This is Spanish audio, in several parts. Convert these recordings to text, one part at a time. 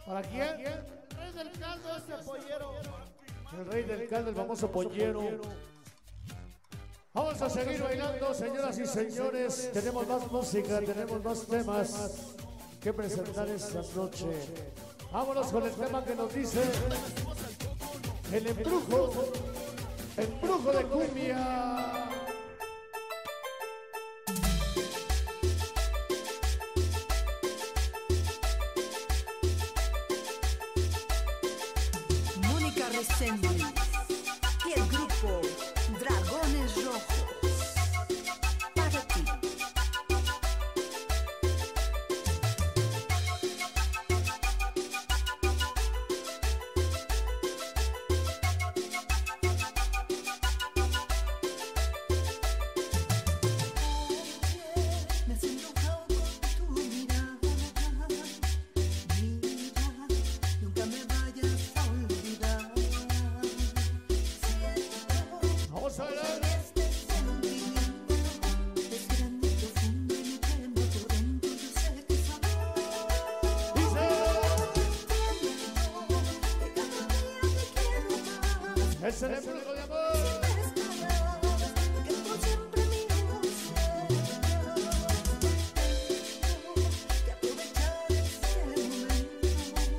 ¿Para quién? El rey del caldo, ese pollero. El rey del caldo, el famoso pollero. Vamos a seguir bailando, señoras y señores. Tenemos más música, tenemos más temas que presentar esta noche. Vámonos con el tema que nos dice el embrujo de cumbia. Mónica Reséndiz y el grupo Dragones Rojos. Para ti. Me has embrujado con tu mirada. Mira, nunca me vayas a olvidar. Vamos a ver. Este sentimiento es grande y profundo y me quema por dentro. Yo sé que es amor. Dice. Que cada día te quiero más. Es el embrujo de amor. Que por siempre mío serás. Que aprovechar ese momento.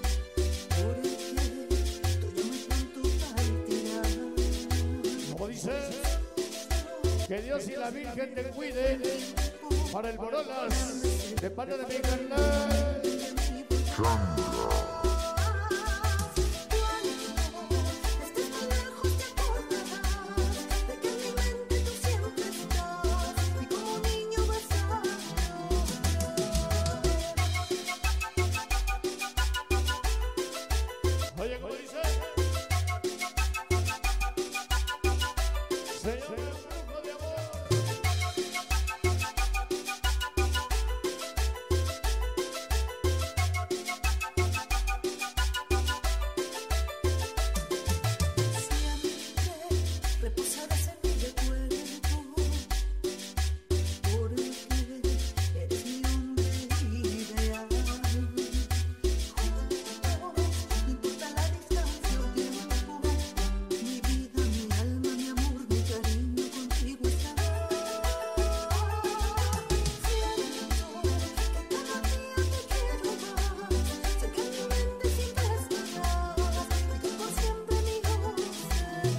Porque tuyo muy pronto partirás. Como dice, que Dios y la Virgen te cuiden para el Borolas de parte de mi carnal. Oye, como dice, señor embrujo de amor. Reposadas en mi recuerdo, porque eres mi hombre ideal. No importa la distancia o tiempo, mi vida, mi alma, mi amor, mi cariño contigo estará. Siento que cada día te quiero más, sé que en mi mente siempre estarás y que por siempre mío serás.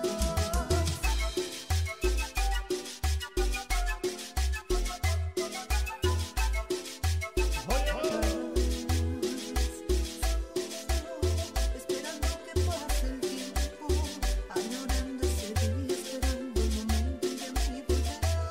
Esperando que pase el tiempo, añorando ese día, esperando el momento en que me volverás.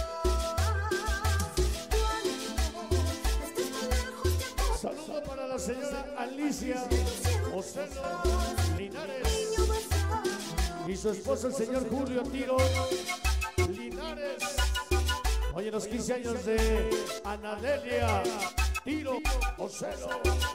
Cuando estés tan lejos te acordarás. Saludo para la señora Alicia Ocelo Linares Niño besado, y su esposo el señor Julio Tiro Linares. Oye, los 15 años de Anadelia Tiro Ocelo.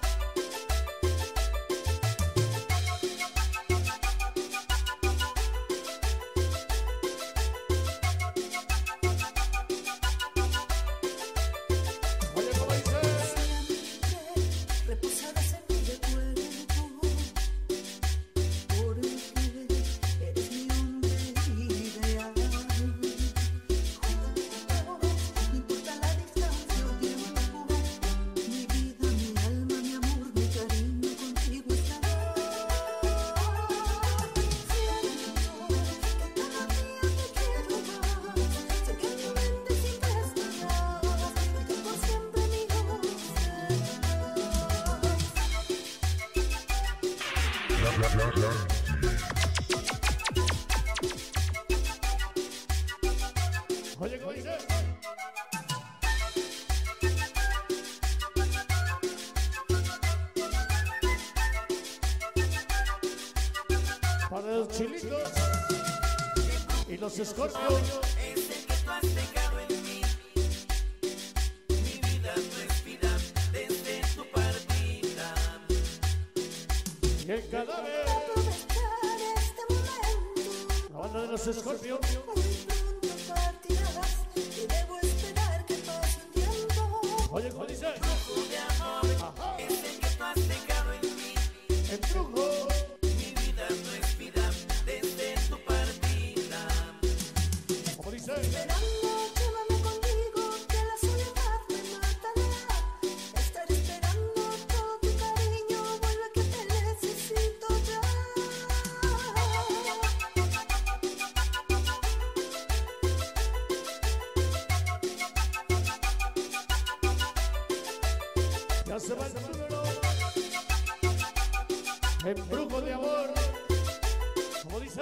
Oye, como dice, reposadas en mi recuerdo, porque eres mi hombre ideal. No importa la distancia o tiempo, mi vida, mi alma, mi amor, mi cariño contigo estará. Siento que cada día te quiero más, sé que en mi mente siempre estarás y que por siempre mío serás. oye, como dice, para los chilitos y los escorpios. Es el que tú has dejado en mí. Mi vida no es vida desde tu partida. Y el cadáver, Aprovechar este momento, la banda de los escorpios. muy pronto partirás y debo esperar que pase un tiempo. Oye, ¿cómo dice? Embrujo de amor Ajá. es el que tú has se va el número. Embrujo de amor. Como dice.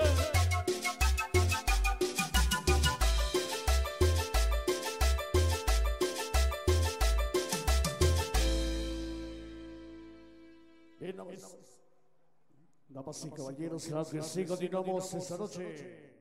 Bien, damas y caballeros, claro que sí, continuamos esta noche.